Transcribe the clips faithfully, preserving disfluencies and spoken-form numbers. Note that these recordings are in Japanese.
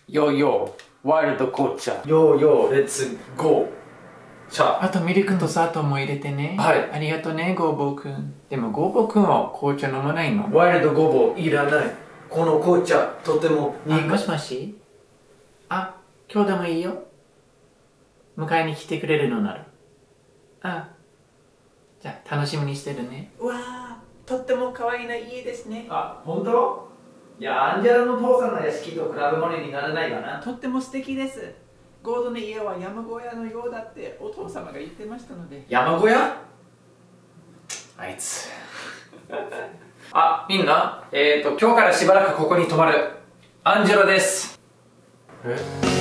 ヨーヨー、ワイルド紅茶。 ヨーヨー、レッツゴー。茶。 あとミルクと砂糖も入れてね。 はい。 ありがとうね、ゴーボーくん。でもゴーボーくんは紅茶飲まないの？ ワイルドゴボウいらない。この紅茶、とてもあ、もしもし？あ、今日でもいいよ。迎えに来てくれるのなら。あ、じゃあ楽しみにしてるね。うわー、とっても可愛いな家ですね。 あ、本当？いや、アンジェラの父さんの屋敷と比べ物にならないかな。 とっても素敵です。ゴードの家は山小屋のようだってお父様が言ってましたので。 山小屋？ あいつ。あ、みんな、えーと、今日からしばらくここに泊まるアンジェラです。え？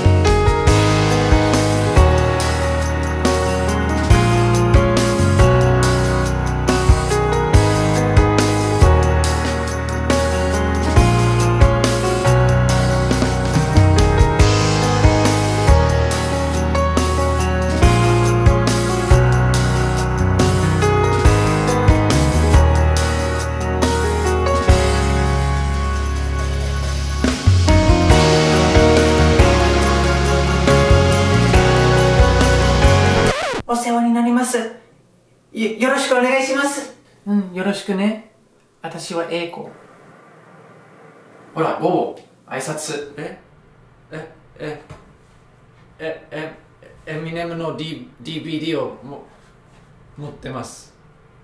お世話になります。よ、よろしくお願いします。うん、よろしくね。私は英子。ほら、ゴボ、挨拶。ええ、え、え、え、エミネムの D、ディーブイディー をも持ってます。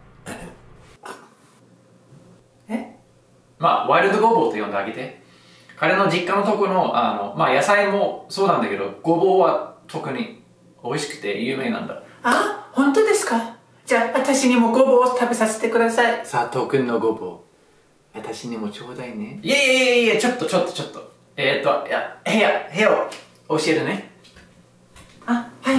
え？まあ、ワイルドゴボウと呼んであげて。彼の実家のとこの、あの、まあ野菜もそうなんだけど、ゴボウは特に美味しくて有名なんだ。あ、本当ですか？じゃあ私にもゴボウを食べさせてください。佐藤くんのゴボウ、私にもちょうだいね。いやいやいやいや、ちょっとちょっとちょっと。えー、っと、いや、部屋、部屋を教えるね。あ、はい。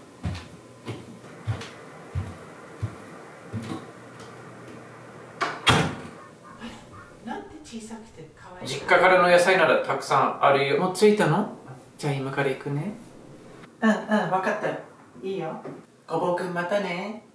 なんて小さくて可愛い。実家からの野菜ならたくさんあるよ。もう着いたの？じゃあ今から行くね。うんうん、分かった。いいよ。ごぼうくんまたね。